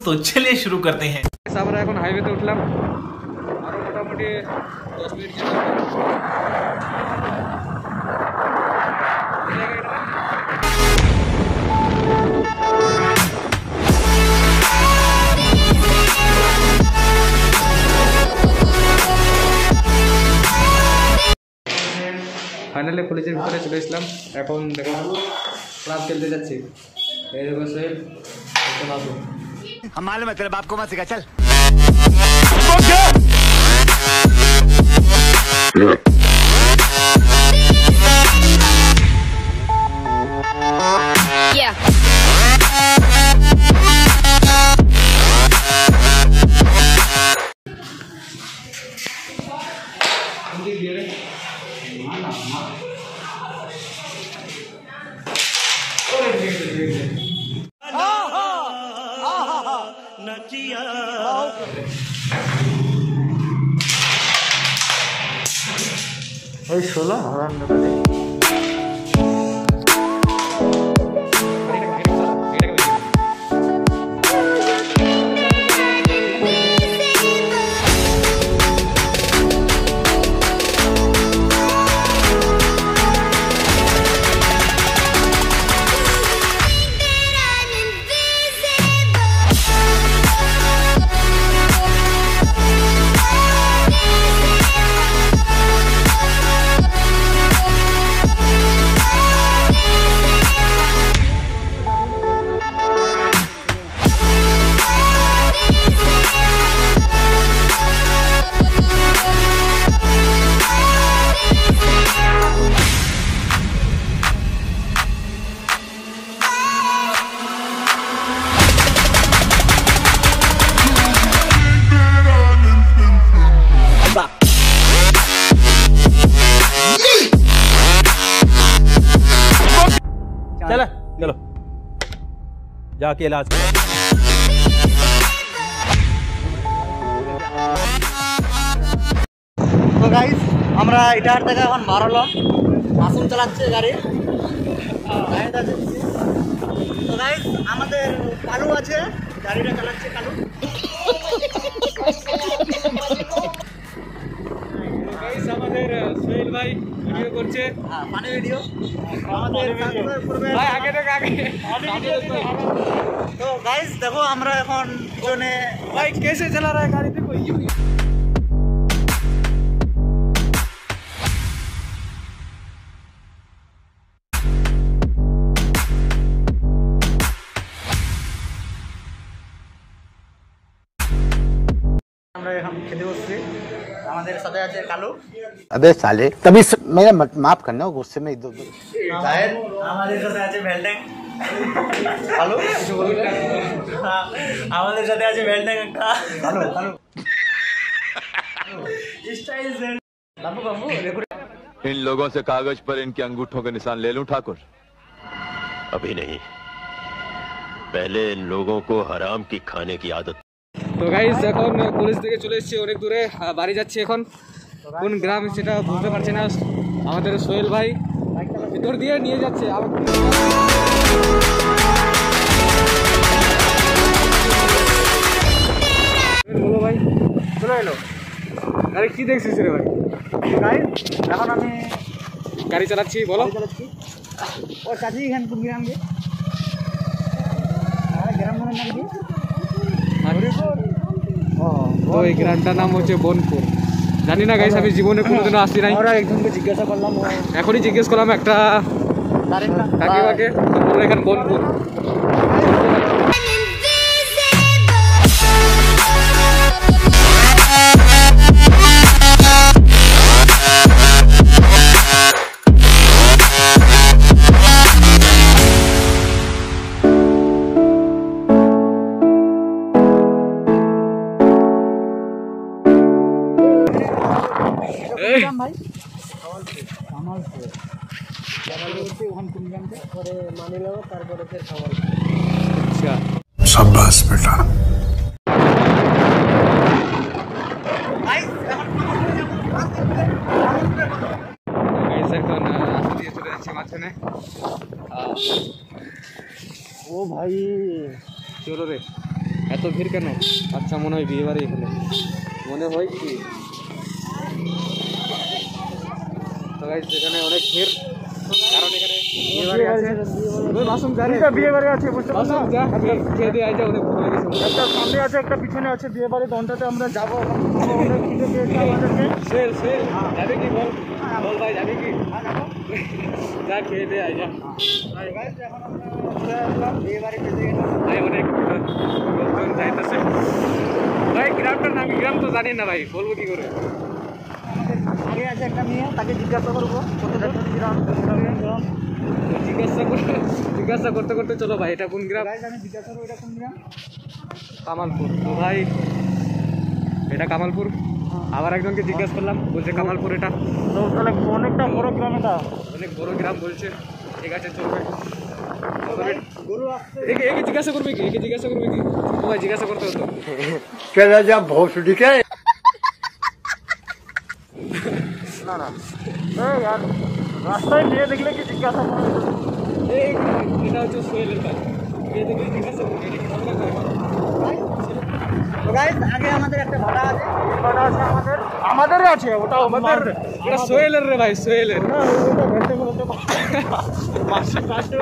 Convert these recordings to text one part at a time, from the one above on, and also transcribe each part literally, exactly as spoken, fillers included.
तो चलिए शुरू करते हैं। আমরা এখন হাইওয়েতে উঠলাম, আরো মোটামুটি দশ মিনিট ফাইনালি কলেজের ভিতরে চলে আসলাম। এখন দেখো ক্লাব খেলতে যাচ্ছি। এই দেখো সোহেল, हम मालूम है तेरे बाप को मत सिखा, चल। Yeah. ওই ষোলো चलो चलो जाके इलाज करो। তো গাইস আমরা এটার থেকে এখন বার হলাম, মাসুম চালাচ্ছে গাড়ি। তো গাইস আমাদের কালু আছে, গাড়িটা চালাচ্ছে কালু। গাইস আমাদের সোহেল ভাই ভিডিও করছে, হ্যাঁ পানি ভিডিও আমাদের ভাই আগে থেকে আগে। তো গাইস দেখো আমরা এখন পিছনে ভাই कैसे चला रहा है गाड़ी, देखो আমরা এখন খেতে বসছি। আমাদের সাথে আছে কালু। अबे साले तभी मेरा माफ करना, गुस्से में इधर उधर। জাহেদ, আমাদের সাথে আছে ভেলডেং। কালু কিছু বলবি না? হ্যাঁ, আমাদের সাথে আছে ভেলডেং একটা। কালু কালু স্টাইল জেড। বাবু বাবু রেকর্ড। इन लोगों से कागज पर इनके अंगूठों के निशान ले लूं ठाकुर? अभी नहीं, पहले इन लोगों को हराम की खाने की आदत। তো গাইস এখন কলেজ থেকে চলে এসেছি অনেক দূরে, বাড়ি যাচ্ছি। এখন কোন গ্রাম সেটা বুঝতে পারছি না। আমাদের সোহেল ভাই ভিতর দিয়ে নিয়ে যাচ্ছে। বলো ভাই, চলে এলো। আরে কি দেখছিস রে ভাই? গাইস এখন আমি গাড়ি চালাচ্ছি, বলো। চালাচ্ছি ওর কাছে এখান কোন গ্রাম গে? আর গ্রাম মানে নাম কি? তো এই গ্রামটার নাম হচ্ছে বনপুর। জানি না গাইস, আমি জীবনে কোনোদিনও আসি নাই। আমরা একজনকে জিজ্ঞাসা করলাম, এখনই জিজ্ঞেস করলাম একটা কাকিমাকে, বললো এখানে বনপুর। ভাই কামালপুর কামালপুর ওখান কোন গ্রামে পরে মানিলাম, তারপরে ফের কামালপুর। আচ্ছা शाबाश बेटा। ও ভাই চলো রে, এত ভিড় কেন? আচ্ছা মনে হয় বিয়ে বাড়ি এখানে মনে হয় কি। তো গাইস এখানে অনেক ভিড়, কারণ এখানে বিয়ে বাড়ি আছে। ওই মাসুম যা রে, বিয়ে বাড়ি আছে বুঝতে পারছো? মাসুম যা খেয়ে দিয়ে আইজা, অনেক ভুল লেগেছে। একটা সামনে আছে, একটা পিছনে আছে বিয়ে বাড়ি, দনটাতে আমরা যাবো। অনেক খিদে পেয়েছে আমাদেরকে। সেল সেল যাবে কি বল, বল ভাই যাবে কি? যা খেয়ে দিয়ে আইজা। বিয়ে বাড়ি পেতে গেলাম। ভাই অনেক লোকজন যাইতেছে ভাই। গ্রামটার নাম, গ্রাম তো জানি না ভাই, বলবো কি করে? আগে আছে একটা মেয়ে, তাকে জিজ্ঞাসা করবো কত দূর গ্রাম। জিজ্ঞাসা করতে জিজ্ঞাসা করতে করতে চলো ভাই, এটা কোন গ্রাম? আমি জিজ্ঞাসা করবো এটা কোন গ্রাম। কামালপুর। তো ভাই এটা কামালপুর। আবার একজনকে জিজ্ঞাসা করলাম, বলছে কামালপুর এটা। তো তাহলে অনেকটা বড় গ্রাম এটা। অনেক বড় গ্রাম বলছে। ঠিক আছে চলবে। গরু আসছে। একে একে জিজ্ঞাসা করবে কি? একে জিজ্ঞাসা করবে কি? ও ভাই জিজ্ঞাসা করতে হতো। चला जा भोसड़ी के না না এই আর রাস্তায় মেয়ে দেখলে কি জিজ্ঞাসা করবে? এই এটা হচ্ছে সোহেলের ভাই। এই দেখে জিজ্ঞাসা করবে এটা কি ঝগড়া করে? তো গাইস আগে আমাদের একটা ভাড়া আছে, ভাড়া আছে আমাদের, আমাদেরই আছে ওটা আমাদের। এটা সোহেলের রে ভাই, সোহেলের। না ওটা ভেটে বলতে পাঁচশো পাঁচশো।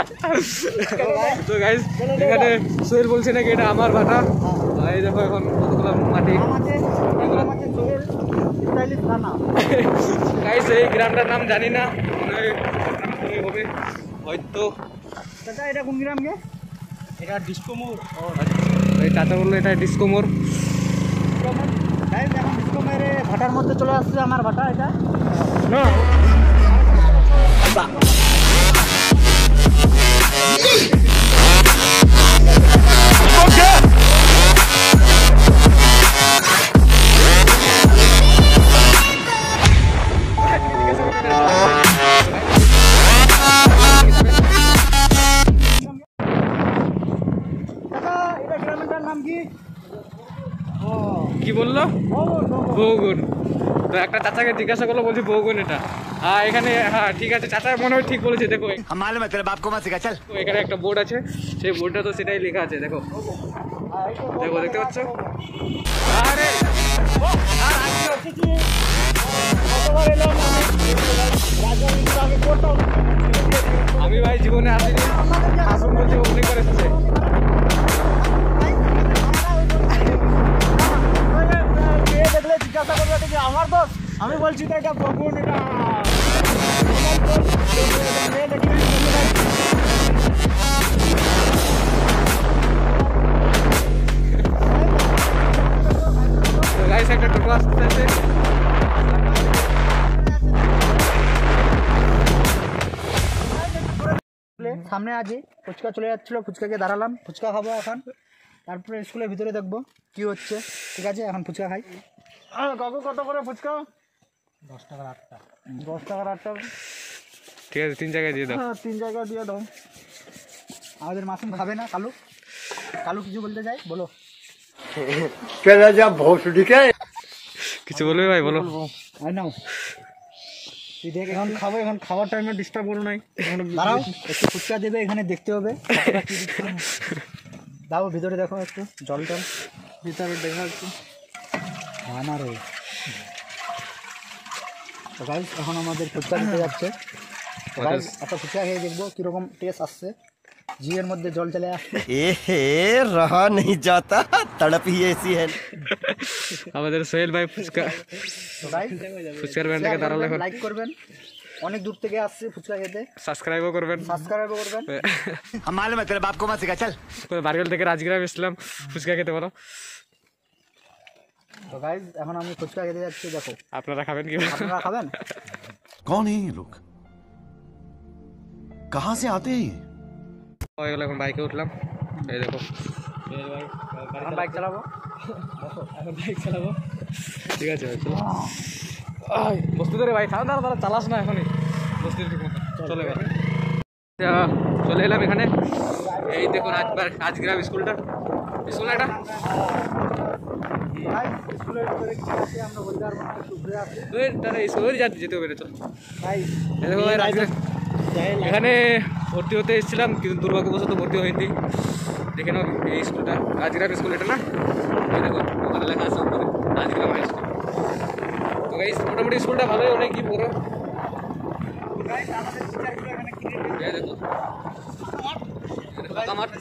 তো গাইস এখানে সোহেল বলছে নাকি এটা আমার ভাটা। এই দেখো এখন কতগুলো মাটি। আমাদের আমাদের সোহেল স্টাইলিশ খানা। গাইস এই গ্রামটার নাম জানি না, মনে হয় গ্রামে হবে হয়তো। চাচা এটা কোন গ্রাম গে? এটা ডিসকোমোর। এই চাচা বললো এটা ডিসকোমোর। গাইস এখন ডিসকোমোরে ভাটার মধ্যে চলে আসছে আমার ভাটা এটা। না এটা গ্রামের নাম কি? কি বললো? বৌগুন। তো একটা চাচাকে জিজ্ঞাসা করলো, বলছি বৌগুন এটা। হ্যাঁ এখানে, হ্যাঁ ঠিক আছে চাচা মনে হয় ঠিক বলেছে। দেখো हम मालूम है तेरे बाप को मत सिखा चल এখানে একটা বোর্ড আছে, সেই বোর্ডটা তো সেটাই লেখা আছে। দেখো দেখো দেখতে পাচ্ছ? আরে আমি ভাই জীবনে আসিনি, আসুন বলছি অভিনয় করে এসেছে। দেখলে জিজ্ঞাসা করবে এটা কি আমার দোষ? আমি বলছি তো এটা বগুন, এটা তো গাইস একটা টোটো আসতেছে। সামনে আছি, ফুচকা চলে যাচ্ছিল, ফুচকাকে দাঁড়ালাম, ফুচকা খাবো এখন, তারপরে স্কুলের ভিতরে দেখবো কি হচ্ছে। ঠিক আছে এখন ফুচকা খাই। কাকু কত করে ফুচকা? দশ টাকার আটটা। দশ টাকার আটটা। ঠিক আছে তিন জায়গায় দিয়ে দাও। হ্যাঁ তিন জায়গা দিয়ে দাও। আমাদের মাসুম খাবে না। কালু কালু কিছু বলতে চাই, বলো। चला जा भोसड़ी के কিছু বলবে ভাই, বলো। আই নাও তুই দেখ, এখন খাবো, এখন খাওয়ার টাইমে ডিস্টার্ব করো নাই। দাঁড়াও একটু ফুচকা দেবে, এখানে দেখতে হবে দাও ভিতরে দেখো একটু জল টল ভিতরে দেখা একটু আমার ওই। তো গাইস এখন আমাদের ফুচকা দিতে যাচ্ছে। তো গাইস একটা ফুচকা খেয়ে দেখবো কিরকম টেস্ট আসছে। জিয়ের মধ্যে জল চলে আসছে। ए रहा नहीं जाता तड़प ही ऐसी है আমাদের সোহেল ভাই ফুচকা তো গাইস ফুচকার ব্যান্ডটাকে দাঁড়ালে এখন লাইক করবেন, অনেক দূর থেকে আসছে ফুচকা খেতে, সাবস্ক্রাইবও করবেন। সাবস্ক্রাইবও করবেন। हम मालूम है तेरे बाप को मत सिखा चल বারগেল থেকে রাজগ্রাম এসলাম ফুচকা খেতে, বলো। তো গাইস এখন আমি ফুচকা খেতে যাচ্ছি, দেখো আপনারা খাবেন কি? আপনারা খাবেন? कौन है ये लोग? कहाँ से आते हैं ये? হয়ে গেল, এখন বাইকে উঠলাম। এই দেখো এখন বাইক চালাবো। এখন বাইক চালাবো। ঠিক আছে ভাই চলো। আয়, বসতে ধরে ভাই, থাম দাঁড়া দাঁড়া, চালাস না এখনই, বসতে ঠিক মতো চলে ভাই। চলে এলাম এখানে। এই দেখুন আজবার রাজগ্রাম স্কুলটা, স্কুল এটা গাইস স্কুলের ভিতরে কি আছে আমরা বলতে পারবো না, একটু ঘুরে আসি। এই শহরে যেতে যেতে হবে চলো। গাইস এই দেখো ভাই রাজগ্রাম, এখানে ভর্তি হতে এসেছিলাম কিন্তু দুর্ভাগ্যবশত ভর্তি হয়নি। দেখে নাও এই স্কুলটা রাজগ্রাম স্কুল এটা না, এই দেখো ওখানে লেখা আছে উপরে রাজগ্রাম হাই স্কুল। তো গাইস মোটামুটি স্কুলটা ভালোই, অনেক কি বড়। এই দেখো ফাঁকা মাঠ।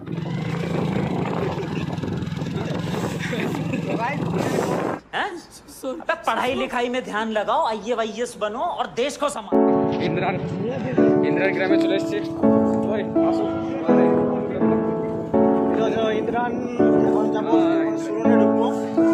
पढ़ाई लिखाई में ध्यान लगाओ, आई ए वाई एस बनो और देश को संभालो। ইন্দ্রান ইন্দ্রান গ্রামে চলে এসেছি। ওই আসো ইন্দ্রান এখন যাবো, সুরনে ঢুকবো।